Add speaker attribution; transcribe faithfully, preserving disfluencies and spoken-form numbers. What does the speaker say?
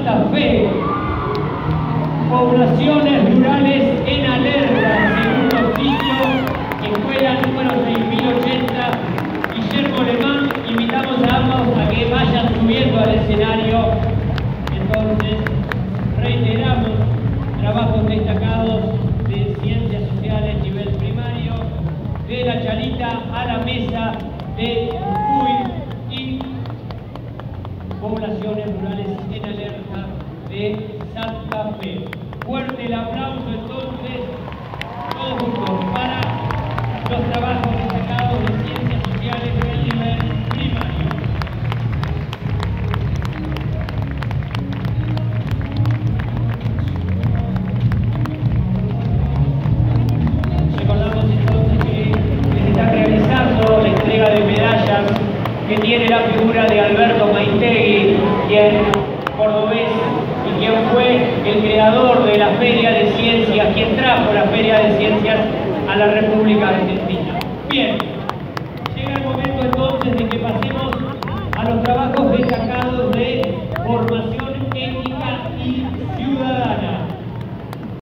Speaker 1: Santa Fe. Poblaciones rurales en alerta, segundo sitio, escuela número seis mil ochenta, Guillermo Alemán. Invitamos a ambos a que vayan subiendo al escenario. Entonces, reiteramos trabajos destacados de ciencias sociales nivel primario, de la Chalita a la mesa de Jujuy y poblaciones rurales en alerta de Santa Fe. Fuerte el aplauso entonces, todos juntos, para los trabajos destacados de ciencias sociales del nivel primario. Recordamos entonces que se está realizando la entrega de medallas que tiene la figura de Alberto Maintegui, quien cordobés y quien fue el creador de la Feria de Ciencias, quien trajo la Feria de Ciencias a la República Argentina. Bien.